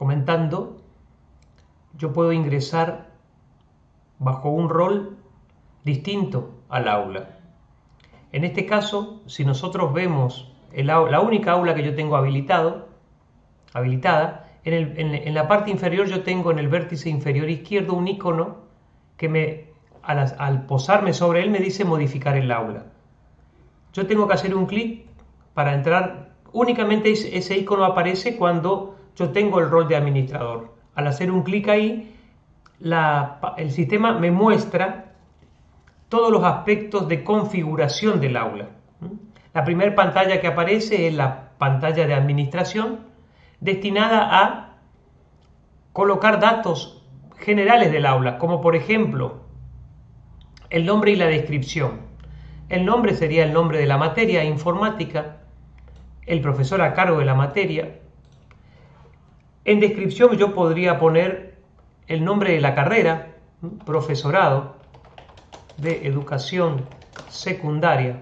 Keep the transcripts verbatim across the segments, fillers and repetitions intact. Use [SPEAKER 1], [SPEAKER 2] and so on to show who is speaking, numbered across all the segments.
[SPEAKER 1] comentando, yo puedo ingresar bajo un rol distinto al aula. En este caso, si nosotros vemos el, la única aula que yo tengo habilitado, habilitada, en, el, en, en la parte inferior yo tengo en el vértice inferior izquierdo un icono que me, al, al posarme sobre él me dice modificar el aula. Yo tengo que hacer un clic para entrar, únicamente ese icono aparece cuando yo tengo el rol de administrador. Al hacer un clic ahí, la, el sistema me muestra todos los aspectos de configuración del aula. La primera pantalla que aparece es la pantalla de administración, destinada a colocar datos generales del aula, como por ejemplo el nombre y la descripción. El nombre sería el nombre de la materia informática, el profesor a cargo de la materia. En descripción yo podría poner el nombre de la carrera, profesorado de educación secundaria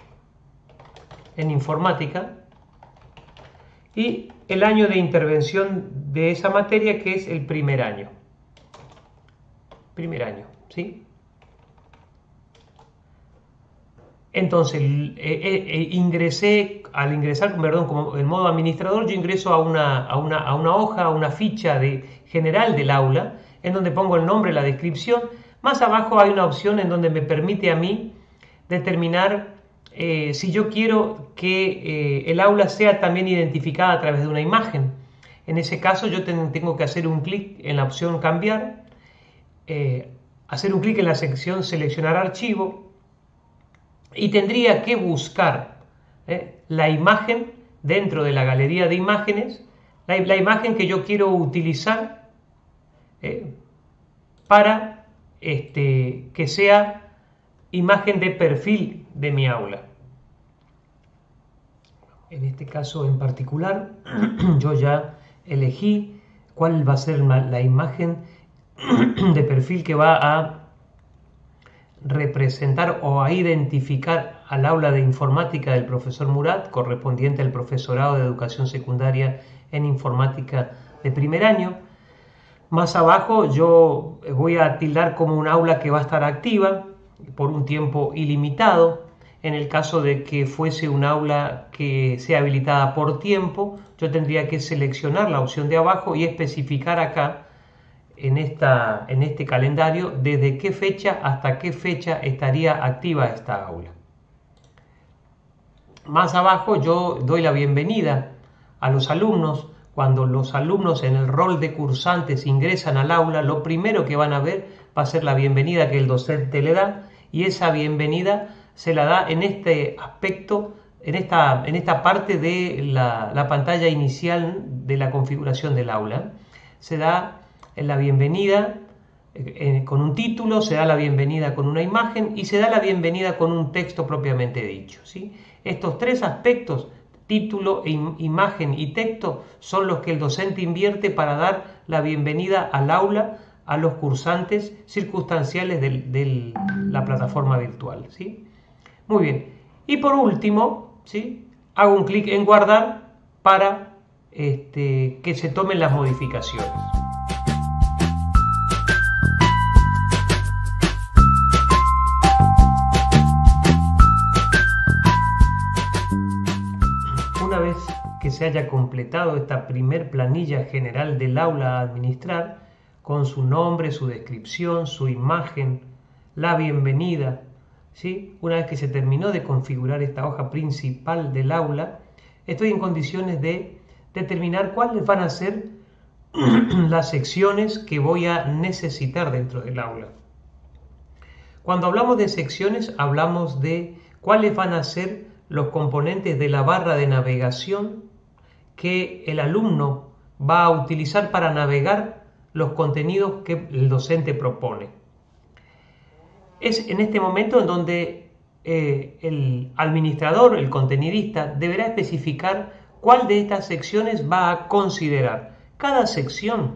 [SPEAKER 1] en informática, y el año de intervención de esa materia, que es el primer año. Primer año, ¿sí? Entonces, eh, eh, ingresé, al ingresar, perdón, como en modo administrador, yo ingreso a una, a una, a una hoja, a una ficha de, general del aula, en donde pongo el nombre, la descripción. Más abajo hay una opción en donde me permite a mí determinar eh, si yo quiero que eh, el aula sea también identificada a través de una imagen. En ese caso yo ten, tengo que hacer un clic en la opción cambiar, eh, hacer un clic en la sección seleccionar archivo, y tendría que buscar eh, la imagen dentro de la galería de imágenes, la, la imagen que yo quiero utilizar eh, para este, que sea imagen de perfil de mi aula. En este caso en particular, yo ya elegí cuál va a ser la, la imagen de perfil que va a representar o a identificar al aula de informática del profesor Murat, correspondiente al profesorado de educación secundaria en informática de primer año. Más abajo yo voy a tildar como un aula que va a estar activa por un tiempo ilimitado. En el caso de que fuese un aula que sea habilitada por tiempo, yo tendría que seleccionar la opción de abajo y especificar acá en, esta, en este calendario desde qué fecha hasta qué fecha estaría activa esta aula. Más abajo yo doy la bienvenida a los alumnos. Cuando los alumnos en el rol de cursantes ingresan al aula, lo primero que van a ver va a ser la bienvenida que el docente le da, y esa bienvenida se la da en este aspecto, en esta, en esta parte de la, la pantalla inicial de la configuración del aula. Se da la bienvenida eh, con un título, se da la bienvenida con una imagen y se da la bienvenida con un texto propiamente dicho, ¿sí? Estos tres aspectos, título, imagen y texto, son los que el docente invierte para dar la bienvenida al aula a los cursantes circunstanciales de, de la plataforma virtual, ¿sí? Muy bien. Y por último, ¿sí?, hago un clic en guardar para este, que se tomen las modificaciones. Una vez que se haya completado esta primer planilla general del aula a administrar, con su nombre, su descripción, su imagen, la bienvenida, ¿sí?, una vez que se terminó de configurar esta hoja principal del aula, estoy en condiciones de determinar cuáles van a ser las secciones que voy a necesitar dentro del aula. Cuando hablamos de secciones, hablamos de cuáles van a ser los componentes de la barra de navegación que el alumno va a utilizar para navegar los contenidos que el docente propone. Es en este momento en donde eh, el administrador, el contenidista, deberá especificar cuál de estas secciones va a considerar. Cada sección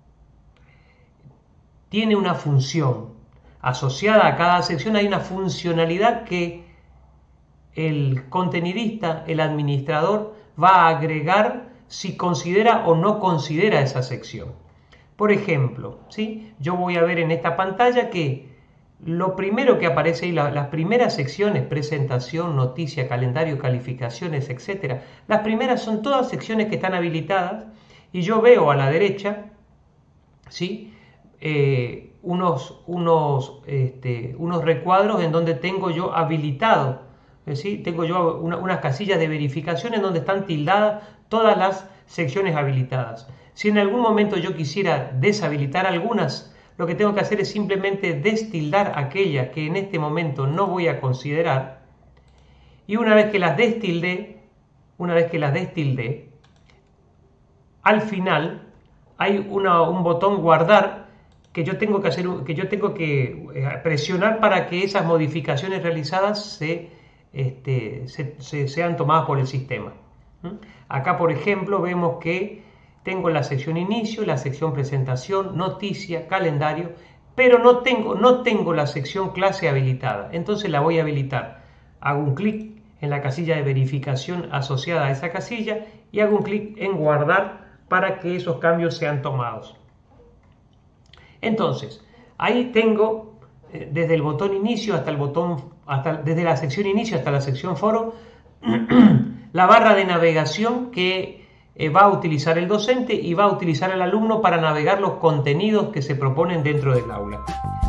[SPEAKER 1] tiene una función. Asociada a cada sección hay una funcionalidad que el contenidista, el administrador, va a agregar si considera o no considera esa sección. Por ejemplo, ¿sí? Yo voy a ver en esta pantalla que lo primero que aparece ahí, la, las primeras secciones, presentación, noticia, calendario, calificaciones, etcétera, las primeras son todas secciones que están habilitadas y yo veo a la derecha, ¿sí? Eh, unos, unos, este, unos recuadros en donde tengo yo habilitado, ¿sí? Tengo yo una, unas casillas de verificación en donde están tildadas todas las secciones habilitadas. Si en algún momento yo quisiera deshabilitar algunas, lo que tengo que hacer es simplemente destildar aquellas que en este momento no voy a considerar, y una vez que las destildé, una vez que las destildé, al final hay una, un botón guardar que yo tengo que hacer, que yo tengo que presionar para que esas modificaciones realizadas se, este, se, se sean tomadas por el sistema. Acá, por ejemplo, vemos que tengo la sección inicio, la sección presentación, noticia, calendario, pero no tengo, no tengo la sección clase habilitada. Entonces la voy a habilitar. Hago un clic en la casilla de verificación asociada a esa casilla y hago un clic en guardar para que esos cambios sean tomados. Entonces, ahí tengo eh, desde el botón inicio hasta el botón, hasta, desde la sección inicio hasta la sección foro, la barra de navegación que eh, va a utilizar el docente y va a utilizar el alumno para navegar los contenidos que se proponen dentro del aula.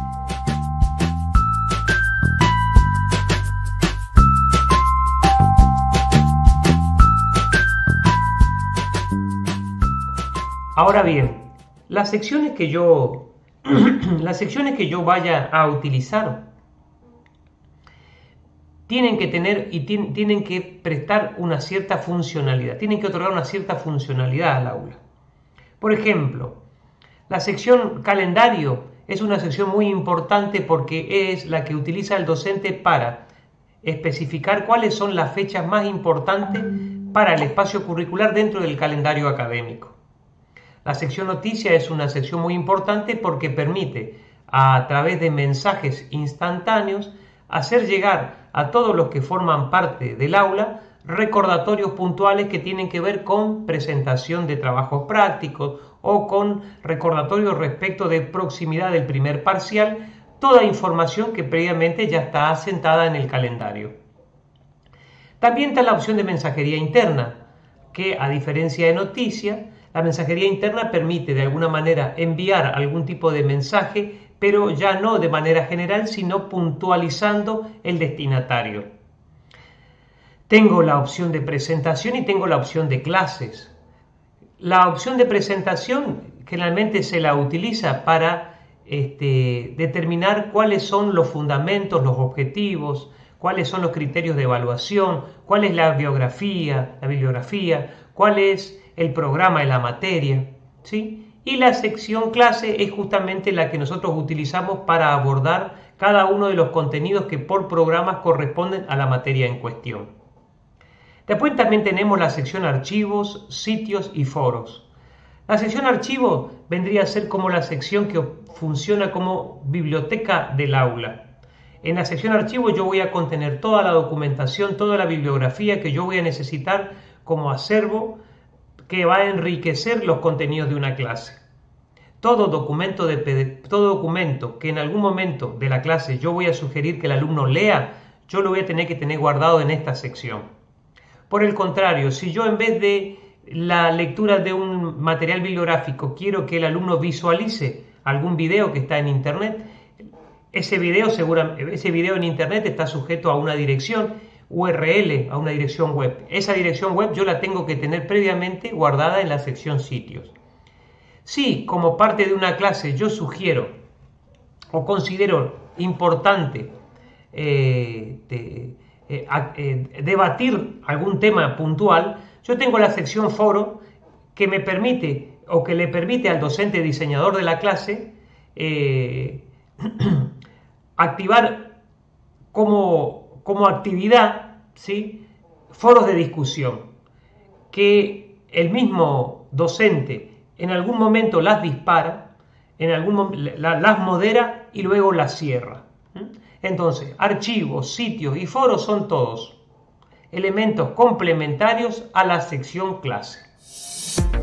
[SPEAKER 1] Ahora bien, las secciones que yo, las secciones que yo vaya a utilizar tienen que tener y tienen que prestar una cierta funcionalidad, tienen que otorgar una cierta funcionalidad al aula. Por ejemplo, la sección calendario es una sección muy importante porque es la que utiliza el docente para especificar cuáles son las fechas más importantes para el espacio curricular dentro del calendario académico. La sección noticia es una sección muy importante porque permite, a través de mensajes instantáneos, hacer llegar a todos los que forman parte del aula recordatorios puntuales que tienen que ver con presentación de trabajos prácticos o con recordatorios respecto de proximidad del primer parcial, toda información que previamente ya está asentada en el calendario. También está la opción de mensajería interna, que a diferencia de noticia, la mensajería interna permite de alguna manera enviar algún tipo de mensaje, pero ya no de manera general, sino puntualizando el destinatario. Tengo la opción de presentación y tengo la opción de clases. La opción de presentación generalmente se la utiliza para este, determinar cuáles son los fundamentos, los objetivos, cuáles son los criterios de evaluación, cuál es la biografía, la bibliografía, cuál es el programa de la materia, ¿sí? Y la sección clase es justamente la que nosotros utilizamos para abordar cada uno de los contenidos que por programas corresponden a la materia en cuestión. Después también tenemos la sección archivos, sitios y foros. La sección archivos vendría a ser como la sección que funciona como biblioteca del aula. En la sección archivos yo voy a contener toda la documentación, toda la bibliografía que yo voy a necesitar como acervo que va a enriquecer los contenidos de una clase. Todo documento, de, todo documento que en algún momento de la clase yo voy a sugerir que el alumno lea, yo lo voy a tener que tener guardado en esta sección. Por el contrario, si yo en vez de la lectura de un material bibliográfico quiero que el alumno visualice algún video que está en internet, ese video, segura, ese video en internet está sujeto a una dirección U R L, a una dirección web. Esa dirección web yo la tengo que tener previamente guardada en la sección sitios. Si como parte de una clase yo sugiero o considero importante eh, de, eh, eh, debatir algún tema puntual, yo tengo la sección foro que me permite o que le permite al docente diseñador de la clase eh, activar como, como actividad, ¿sí?, foros de discusión, que el mismo docente en algún momento las dispara, en algún las modera y luego las cierra. Entonces, archivos, sitios y foros son todos elementos complementarios a la sección clase. Chao.